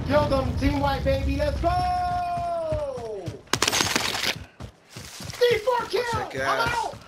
Kill them, Team White, baby. Let's go! C4 kill! I'm out!